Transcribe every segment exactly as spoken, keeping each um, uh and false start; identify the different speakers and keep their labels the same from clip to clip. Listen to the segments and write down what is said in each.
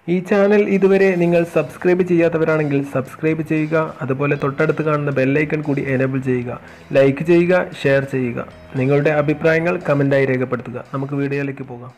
Speaker 1: ഈ ചാനൽ ഇതുവരെ നിങ്ങൾ സബ്സ്ക്രൈബ് ചെയ്യാത്തവരാണെങ്കിൽ സബ്സ്ക്രൈബ് ചെയ്യുക. അതുപോലെ തൊട്ടടുത്ത് കാണുന്ന ബെല്ലൈക്കൺ കൂടി എനേബിൾ ചെയ്യുക. ലൈക്ക് ചെയ്യുക, ഷെയർ ചെയ്യുക. നിങ്ങളുടെ അഭിപ്രായങ്ങൾ കമൻ്റായി രേഖപ്പെടുത്തുക. നമുക്ക് വീഡിയോയിലേക്ക് പോകാം.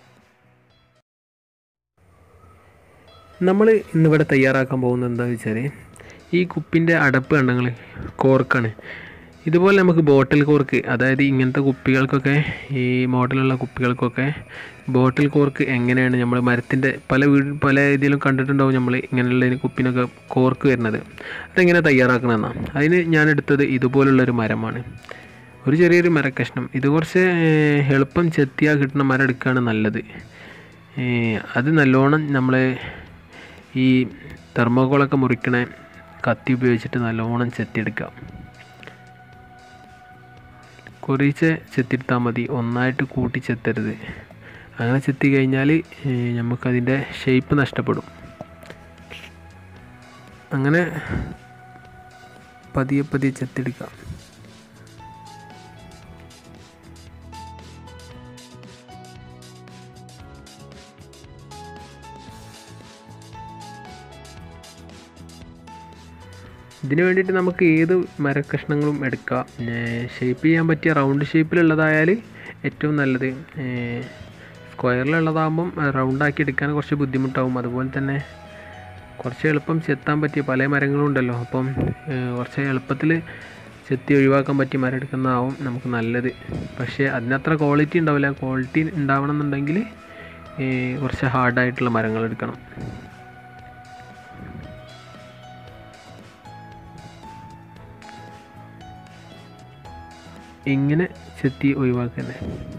Speaker 1: നമ്മൾ ഇന്നിവിടെ തയ്യാറാക്കാൻ പോകുന്നത് എന്താണെന്ന് വെച്ചാൽ, ഈ കുപ്പിൻ്റെ അടപ്പ് കണ്ടങ്ങൾ കോർക്കാണ്. ഇതുപോലെ നമുക്ക് ബോട്ടിൽ കോർക്ക്, അതായത് ഇങ്ങനത്തെ കുപ്പികൾക്കൊക്കെ, ഈ മോഡലുള്ള കുപ്പികൾക്കൊക്കെ ബോട്ടിൽ കോർക്ക് എങ്ങനെയാണ് നമ്മൾ മരത്തിൻ്റെ പല വീട് പല ഇതിലും കണ്ടിട്ടുണ്ടാവും നമ്മൾ ഇങ്ങനെയുള്ളതിന് കുപ്പിനൊക്കെ കോർക്ക് വരുന്നത്. അതെങ്ങനെ തയ്യാറാക്കണമെന്നാണ്. അതിന് ഞാൻ എടുത്തത് ഇതുപോലുള്ളൊരു മരമാണ്, ഒരു ചെറിയൊരു മരക്കഷ്ണം. ഇത് കുറച്ച് എളുപ്പം ചെത്തിയാൽ കിട്ടുന്ന മരം എടുക്കുകയാണ് നല്ലത്. അത് നല്ലോണം നമ്മൾ ഈ തെർമോക്കോളൊക്കെ മുറിക്കണ കത്തി ഉപയോഗിച്ചിട്ട് നല്ലോണം ചെത്തിയെടുക്കാം. കുറച്ച് ചെത്തിയെടുത്താൽ മതി, ഒന്നായിട്ട് കൂട്ടി ചെത്തരുത്. അങ്ങനെ ചെത്തി കഴിഞ്ഞാൽ നമുക്കതിൻ്റെ ഷേപ്പ് നഷ്ടപ്പെടും. അങ്ങനെ പതിയെ പതിയെ ചെത്തിയെടുക്കാം. ഇതിന് വേണ്ടിയിട്ട് നമുക്ക് ഏത് മരക്കഷ്ണങ്ങളും എടുക്കാം. ഷേപ്പ് ചെയ്യാൻ പറ്റിയ റൗണ്ട് ഷേപ്പിലുള്ളതായാൽ ഏറ്റവും നല്ലത്. സ്ക്വയറിലുള്ളതാകുമ്പം റൗണ്ടാക്കി എടുക്കാൻ കുറച്ച് ബുദ്ധിമുട്ടാവും. അതുപോലെ തന്നെ കുറച്ച് എളുപ്പം ചെത്താൻ പറ്റിയ പല മരങ്ങളും ഉണ്ടല്ലോ. അപ്പം കുറച്ച് എളുപ്പത്തിൽ ചെത്തി ഒഴിവാക്കാൻ പറ്റിയ മരം എടുക്കുന്നതാവും നമുക്ക് നല്ലത്. പക്ഷേ അതിനത്ര ക്വാളിറ്റി ഉണ്ടാവില്ല. ക്വാളിറ്റി ഉണ്ടാവണം എന്നുണ്ടെങ്കിൽ കുറച്ച് ഹാർഡായിട്ടുള്ള മരങ്ങൾ എടുക്കണം. ഇങ്ങനെ ചെത്തി ഒഴിവാക്കന്നെ.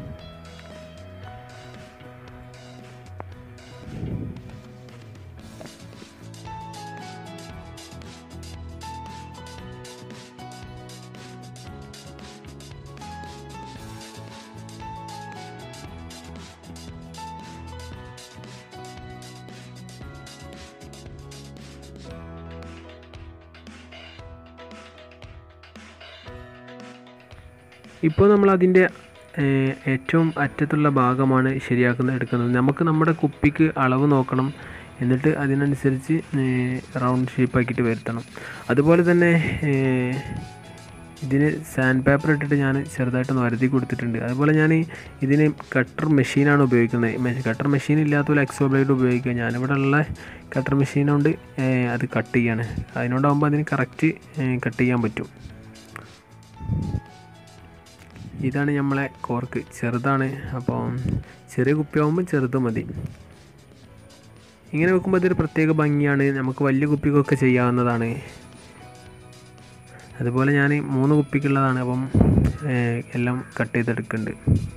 Speaker 1: ഇപ്പോൾ നമ്മൾ അതിൻ്റെ ഏറ്റവും അറ്റത്തുള്ള ഭാഗമാണ് ശരിയാക്കുന്നത് എടുക്കുന്നത്. നമുക്ക് നമ്മുടെ കുപ്പിക്ക് അളവ് നോക്കണം, എന്നിട്ട് അതിനനുസരിച്ച് റൗണ്ട് ഷേപ്പാക്കിയിട്ട് വരുത്തണം. അതുപോലെ തന്നെ ഇതിന് സാൻഡ് പേപ്പർ ഇട്ടിട്ട് ഞാൻ ചെറുതായിട്ടൊന്ന് വരുത്തി കൊടുത്തിട്ടുണ്ട്. അതുപോലെ ഞാൻ ഇതിന് കട്ടർ മെഷീനാണ് ഉപയോഗിക്കുന്നത്. കട്ടർ മെഷീൻ ഇല്ലാത്തപോലെ എക്സോ ബ്ലേഡ് ഉപയോഗിക്കുക. ഞാനിവിടെ ഉള്ള കട്ടർ മെഷീൻ കൊണ്ട് അത് കട്ട് ചെയ്യാണ്. അതിനോടാകുമ്പോൾ അതിന് കറക്റ്റ് കട്ട് ചെയ്യാൻ പറ്റും. ഇതാണ് നമ്മളെ കോർക്ക്, ചെറുതാണ്. അപ്പോൾ ചെറിയ കുപ്പിയാകുമ്പോൾ ചെറുത് മതി. ഇങ്ങനെ വെക്കുമ്പോൾ അതൊരു പ്രത്യേക ഭംഗിയാണ്. നമുക്ക് വലിയ കുപ്പിക്കൊക്കെ ചെയ്യാവുന്നതാണ്. അതുപോലെ ഞാൻ മൂന്ന് കുപ്പിക്കുള്ളതാണ്. അപ്പം എല്ലാം കട്ട് ചെയ്തെടുക്കുന്നുണ്ട്.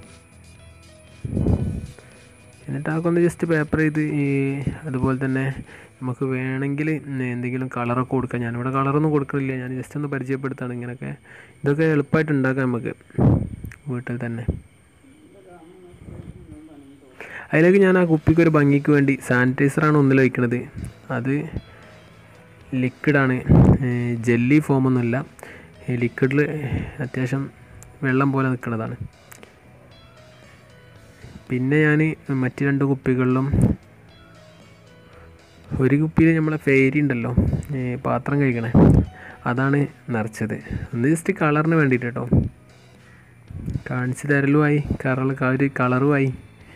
Speaker 1: എന്നിട്ട് അതൊക്കെ ഒന്ന് ജസ്റ്റ് പേപ്പർ ചെയ്ത് ഈ അതുപോലെ തന്നെ നമുക്ക് വേണമെങ്കിൽ എന്തെങ്കിലും കളറൊക്കെ കൊടുക്കാം. ഞാനിവിടെ കളറൊന്നും കൊടുക്കുന്നില്ല, ഞാൻ ജസ്റ്റ് ഒന്ന് പരിചയപ്പെടുത്താണ്. ഇങ്ങനെയൊക്കെ ഇതൊക്കെ എളുപ്പമായിട്ട് ഉണ്ടാക്കാം നമുക്ക് വീട്ടിൽ തന്നെ. അതിലേക്ക് ഞാൻ ആ കുപ്പിക്കൊരു ഭംഗിക്ക് വേണ്ടി സാനിറ്റൈസറാണ് ഒന്നിൽ വയ്ക്കുന്നത്. അത് ലിക്വിഡാണ്, ജെല്ലി ഫോമൊന്നുമില്ല. ലിക്വിഡിൽ അത്യാവശ്യം വെള്ളം പോലെ നിൽക്കുന്നതാണ്. പിന്നെ ഞാൻ മറ്റ് രണ്ട് കുപ്പികളിലും, ഒരു കുപ്പിയിൽ നമ്മളെ ഫെയറി ഉണ്ടല്ലോ, പാത്രം കഴിക്കണേ, അതാണ് നിറച്ചത്. ഒന്ന് ജസ്റ്റ് കളറിന് വേണ്ടിയിട്ട് കേട്ടോ, കാണിച്ചു തരലുമായി കളർ ഒരു കളറുമായി.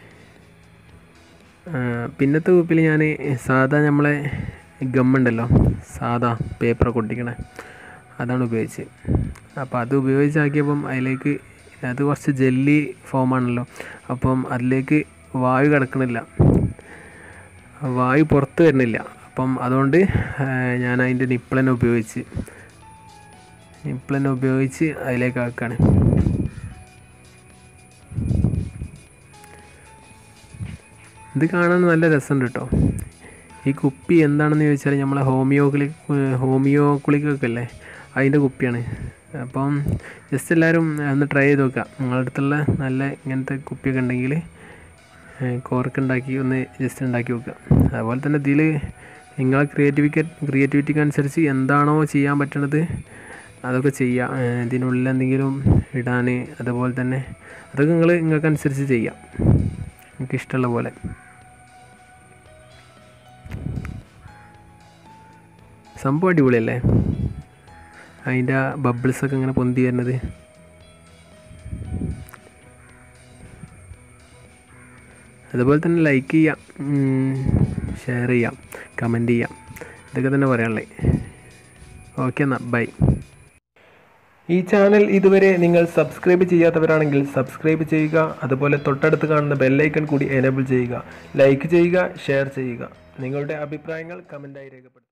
Speaker 1: പിന്നത്തെ കുപ്പിയിൽ ഞാൻ സാധാ നമ്മളെ ഗമ്മുണ്ടല്ലോ, സാധാ പേപ്പറൊക്കെ ഒട്ടിക്കണേ, അതാണ് ഉപയോഗിച്ച്. അപ്പോൾ അത് ഉപയോഗിച്ചാക്കിയപ്പം അതിലേക്ക് അത് കുറച്ച് ജെല്ലി ഫോമാണല്ലോ, അപ്പം അതിലേക്ക് വായു കിടക്കണില്ല, വായു പുറത്ത് വരുന്നില്ല. അപ്പം അതുകൊണ്ട് ഞാൻ അതിൻ്റെ നിപ്പിളനെ ഉപയോഗിച്ച് നിപ്പിളനെ ഉപയോഗിച്ച് അതിലേക്ക് ആക്കുകയാണ്. ഇത് കാണാൻ നല്ല രസമുണ്ട് കേട്ടോ. ഈ കുപ്പി എന്താണെന്ന് ചോദിച്ചാൽ നമ്മളെ ഹോമിയോ ഗുളി ഹോമിയോ ഗുളികയൊക്കെ അല്ലേ, അതിൻ്റെ കുപ്പിയാണ്. അപ്പം ജസ്റ്റ് എല്ലാവരും ഒന്ന് ട്രൈ ചെയ്ത് നോക്കുക. നിങ്ങളുടെ അടുത്തുള്ള നല്ല ഇങ്ങനത്തെ കുപ്പിയൊക്കെ ഉണ്ടെങ്കിൽ കോർക്ക് ഉണ്ടാക്കി ഒന്ന് ജസ്റ്റ് ഉണ്ടാക്കി നോക്കുക. അതുപോലെ തന്നെ ഇതിൽ നിങ്ങളെ ക്രിയേറ്റിവിറ്റി ക്രിയേറ്റിവിറ്റിക്ക് അനുസരിച്ച് എന്താണോ ചെയ്യാൻ പറ്റണത് അതൊക്കെ ചെയ്യാം. ഇതിനുള്ളിൽ എന്തെങ്കിലും ഇടാൻ, അതുപോലെ തന്നെ അതൊക്കെ നിങ്ങൾ നിങ്ങൾക്കനുസരിച്ച് ചെയ്യാം, നിങ്ങൾക്ക് ഇഷ്ടമുള്ള പോലെ. സംഭവം അടിപൊളിയല്ലേ? അതിൻ്റെ ആ ബബിൾസൊക്കെ ഇങ്ങനെ പൊന്തി വരുന്നത്. അതുപോലെ തന്നെ ലൈക്ക് ചെയ്യാം, ഷെയർ ചെയ്യാം, കമൻറ്റ് ചെയ്യാം. ഇതൊക്കെ തന്നെ പറയാനുള്ളത്. ഓക്കെ എന്നാൽ ബൈ. ഈ ചാനൽ ഇതുവരെ നിങ്ങൾ സബ്സ്ക്രൈബ് ചെയ്യാത്തവരാണെങ്കിൽ സബ്സ്ക്രൈബ് ചെയ്യുക. അതുപോലെ തൊട്ടടുത്ത് കാണുന്ന ബെല്ലൈക്കൺ കൂടി എനേബിൾ ചെയ്യുക. ലൈക്ക് ചെയ്യുക, ഷെയർ ചെയ്യുക. നിങ്ങളുടെ അഭിപ്രായങ്ങൾ കമൻറ്റായി രേഖപ്പെടുത്തുക.